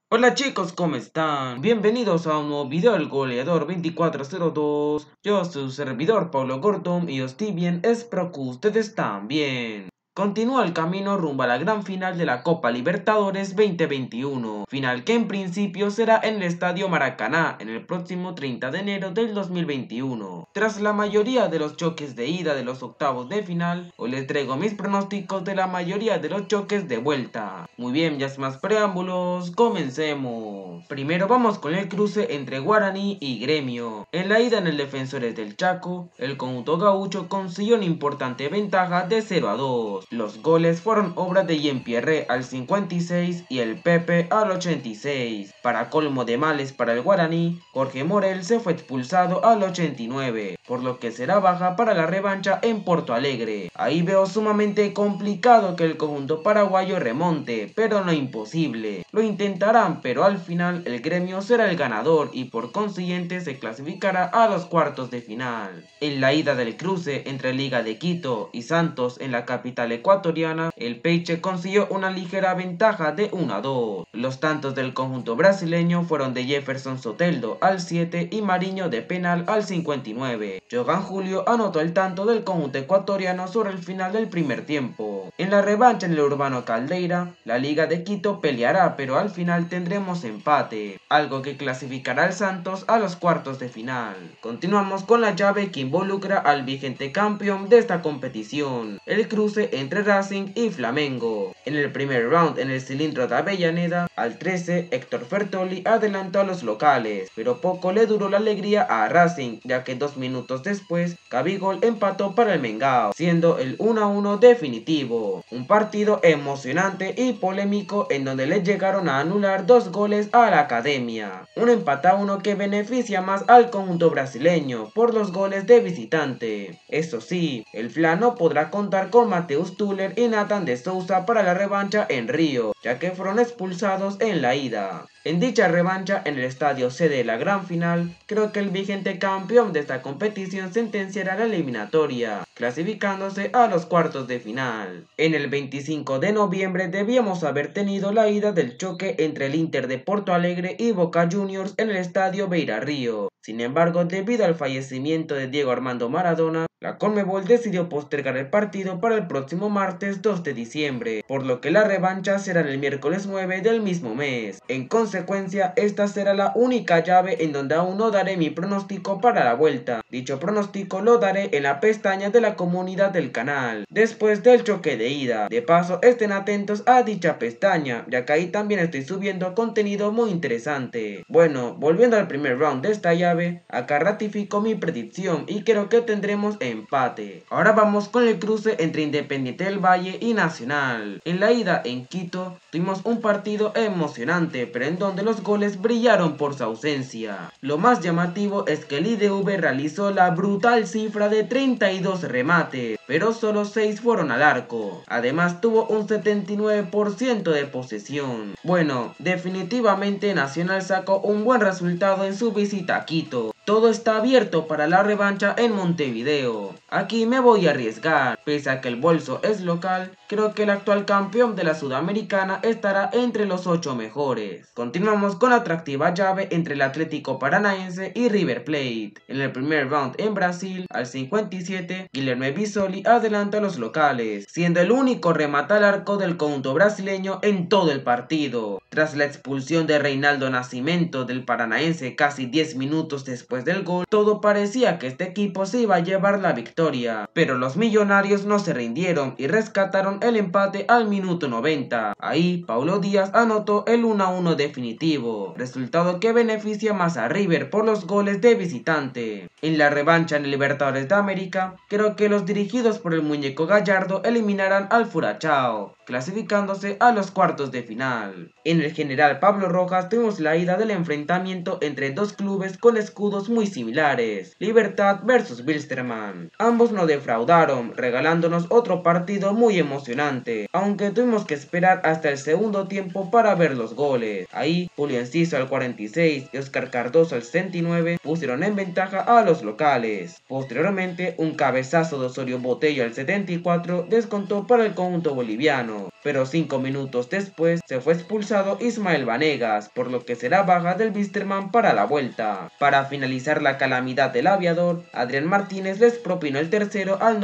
Hola chicos, ¿cómo están? Bienvenidos a un nuevo video del Goleador 2402. Yo soy su servidor Pablo Gordon y estoy bien, espero que ustedes también. Continúa el camino rumbo a la gran final de la Copa Libertadores 2021, final que en principio será en el Estadio Maracaná en el próximo 30 de enero del 2021. Tras la mayoría de los choques de ida de los octavos de final, hoy les traigo mis pronósticos de la mayoría de los choques de vuelta. Muy bien, ya sin más preámbulos, comencemos. Primero vamos con el cruce entre Guaraní y Gremio. En la ida en el Defensores del Chaco, el conjunto gaucho consiguió una importante ventaja de 0-2. Los goles fueron obra de Jean-Pierre al 56 y el Pepe al 86. Para colmo de males para el Guaraní, Jorge Morel se fue expulsado al 89, por lo que será baja para la revancha en Porto Alegre. Ahí veo sumamente complicado que el conjunto paraguayo remonte, pero no imposible. Lo intentarán, pero al final el Gremio será el ganador y por consiguiente se clasificará a los cuartos de final. En la ida del cruce entre Liga de Quito y Santos en la capital ecuatoriana, el Peixe consiguió una ligera ventaja de 1-2. Los tantos del conjunto brasileño fueron de Jefferson Soteldo al 7 y Mariño de penal al 59. Johan Julio anotó el tanto del conjunto ecuatoriano sobre el final del primer tiempo. En la revancha en el Urbano Caldeira, la Liga de Quito peleará, pero al final tendremos empate, algo que clasificará al Santos a los cuartos de final. Continuamos con la llave que involucra al vigente campeón de esta competición, el cruce entre Racing y Flamengo. En el primer round en el cilindro de Avellaneda, al 13 Héctor Fertoli adelantó a los locales, pero poco le duró la alegría a Racing, ya que 2 minutos después Gabigol empató para el Mengao, siendo el 1-1 definitivo. Un partido emocionante y polémico en donde le llegaron a anular 2 goles a la Academia. Un empate a 1 que beneficia más al conjunto brasileño por los goles de visitante. Eso sí, el Fla no podrá contar con Mateus Tuller y Nathan de Souza para la revancha en Río, ya que fueron expulsados en la ida. En dicha revancha en el estadio sede de la gran final, creo que el vigente campeón de esta competición sentenciará la eliminatoria, clasificándose a los cuartos de final. En el 25 de noviembre debíamos haber tenido la ida del choque entre el Inter de Porto Alegre y Boca Juniors en el estadio Beira Río. Sin embargo, debido al fallecimiento de Diego Armando Maradona, la Conmebol decidió postergar el partido para el próximo martes 2 de diciembre, por lo que la revancha será el miércoles 9 del mismo mes. En consecuencia, esta será la única llave en donde aún no daré mi pronóstico para la vuelta. Dicho pronóstico lo daré en la pestaña de la comunidad del canal, después del choque de ida. De paso, estén atentos a dicha pestaña, ya que ahí también estoy subiendo contenido muy interesante. Bueno, volviendo al primer round de esta llave, acá ratifico mi predicción y creo que tendremos empate. Ahora vamos con el cruce entre Independiente del Valle y Nacional. En la ida en Quito tuvimos un partido emocionante, pero en donde los goles brillaron por su ausencia. Lo más llamativo es que el IDV realizó la brutal cifra de 32 remates, pero solo 6 fueron al arco. Además tuvo un 79% de posesión. Bueno, definitivamente Nacional sacó un buen resultado en su visita a Quito. Todo está abierto para la revancha en Montevideo. Aquí me voy a arriesgar, pese a que el bolso es local, creo que el actual campeón de la Sudamericana estará entre los 8 mejores. Continuamos con la atractiva llave entre el Atlético Paranaense y River Plate. En el primer round en Brasil, al 57, Guilherme Bisoli adelanta a los locales, siendo el único remate al arco del conjunto brasileño en todo el partido. Tras la expulsión de Reinaldo Nascimento del Paranaense casi 10 minutos después del gol, todo parecía que este equipo se iba a llevar la victoria, pero los millonarios no se rindieron y rescataron el empate al minuto 90. Ahí, Paulo Díaz anotó el 1-1 definitivo, resultado que beneficia más a River por los goles de visitante. En la revancha en el Libertadores de América, creo que los dirigidos por el muñeco Gallardo eliminarán al Furachao, clasificándose a los cuartos de final. En el General Pablo Rojas tuvimos la ida del enfrentamiento entre dos clubes con escudos muy similares, Libertad versus Wilstermann. Ambos no defraudaron, regalándonos otro partido muy emocionante, aunque tuvimos que esperar hasta el segundo tiempo para ver los goles. Ahí, Julio Enciso al 46 y Oscar Cardoso al 69 pusieron en ventaja a los locales. Posteriormente, un cabezazo de Osorio Botello al 74 descontó para el conjunto boliviano. bueno, pero 5 minutos después se fue expulsado Ismael Vanegas, por lo que será baja del Vísterman para la vuelta. Para finalizar la calamidad del Aviador, Adrián Martínez les propinó el tercero al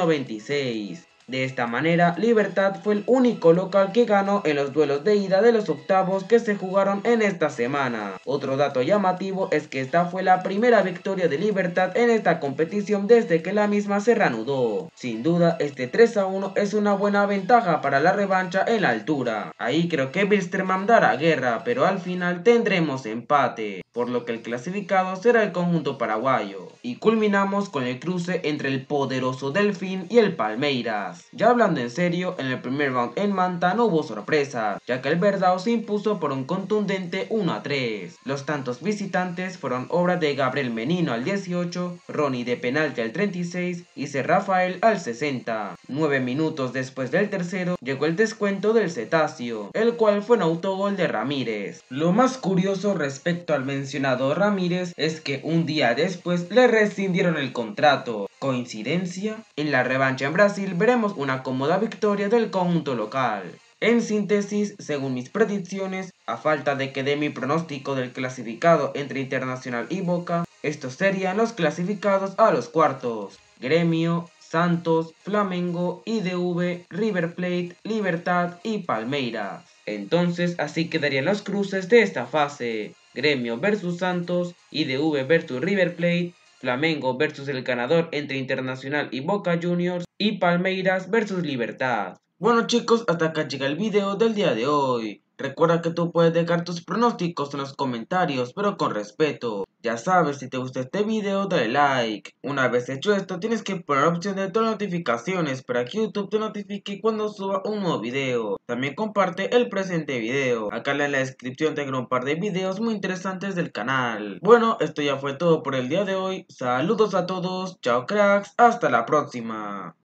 96. De esta manera, Libertad fue el único local que ganó en los duelos de ida de los octavos que se jugaron en esta semana. Otro dato llamativo es que esta fue la primera victoria de Libertad en esta competición desde que la misma se reanudó. Sin duda, este 3-1 es una buena ventaja para la revancha en la altura. Ahí creo que Wilstermann dará guerra, pero al final tendremos empate, por lo que el clasificado será el conjunto paraguayo. Y culminamos con el cruce entre el poderoso Delfín y el Palmeiras. Ya hablando en serio, en el primer round en Manta no hubo sorpresas, ya que el Verdão se impuso por un contundente 1-3. Los tantos visitantes fueron obra de Gabriel Menino al 18, Ronnie de penalti al 36 y C. Rafael al 60. 9 minutos después del tercero llegó el descuento del Cetáceo, el cual fue un autogol de Ramírez. Lo más curioso respecto al mencionado Ramírez es que un día después le rescindieron el contrato. ¿Coincidencia? En la revancha en Brasil veremos una cómoda victoria del conjunto local. En síntesis, según mis predicciones, a falta de que dé mi pronóstico del clasificado entre Internacional y Boca, estos serían los clasificados a los cuartos: Gremio, Santos, Flamengo, IDV, River Plate, Libertad y Palmeiras. Entonces así quedarían los cruces de esta fase: Gremio versus Santos, IDV versus River Plate, Flamengo versus el ganador entre Internacional y Boca Juniors y Palmeiras versus Libertad. Bueno chicos, hasta acá llega el video del día de hoy. Recuerda que tú puedes dejar tus pronósticos en los comentarios, pero con respeto. Ya sabes, si te gustó este video, dale like. Una vez hecho esto, tienes que poner opción de todas las notificaciones para que YouTube te notifique cuando suba un nuevo video. También comparte el presente video. Acá en la descripción tengo un par de videos muy interesantes del canal. Bueno, esto ya fue todo por el día de hoy. Saludos a todos, chao cracks, hasta la próxima.